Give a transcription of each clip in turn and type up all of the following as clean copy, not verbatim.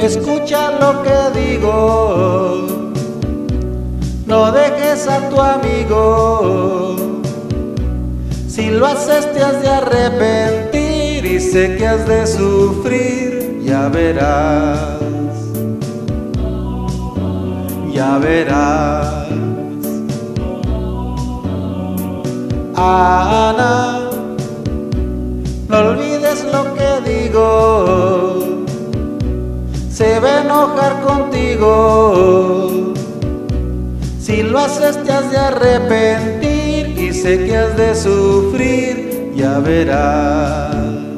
Escucha lo que digo, no dejes a tu amigo. Si lo haces te has de arrepentir y sé que has de sufrir, ya verás, ya verás. Ana, no olvides lo que digo, se va a enojar contigo. Si lo haces te has de arrepentir y sé que has de sufrir, ya verás.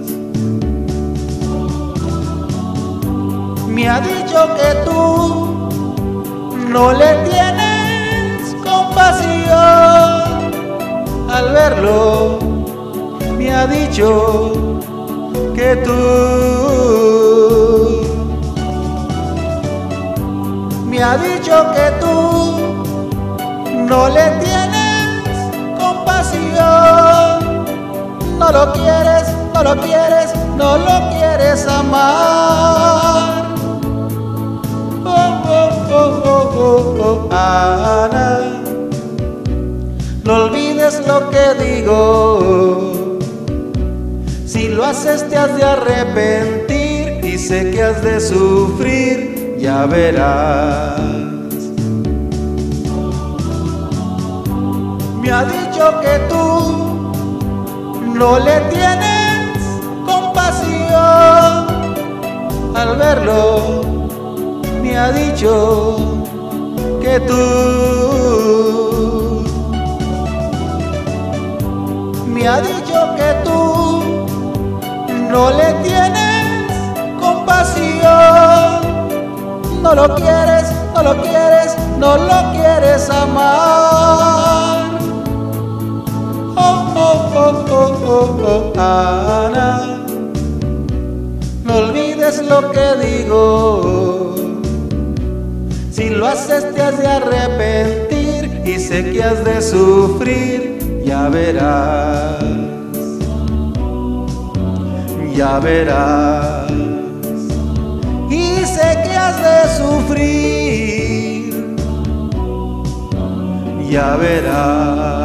Me ha dicho que tú no le tienes compasión. Al verlo me ha dicho que tú me ha dicho que tú no le tienes compasión. No lo quieres, no lo quieres, no lo quieres amar. Oh, oh, oh, oh, oh, oh, Ana, no olvides lo que digo. Si lo haces te has de arrepentir y sé que has de sufrir, ya verás. Me ha dicho que tú no le tienes compasión. Al verlo me ha dicho que tú me ha dicho que tú no le tienes compasión. No lo quieres, no lo quieres, no lo quieres amar. Oh, oh, oh, oh, oh, oh, Ana, no olvides lo que digo. Si lo haces te has de arrepentir y sé que has de sufrir, ya verás, ya verás. Y sé que has de sufrir, ya verás.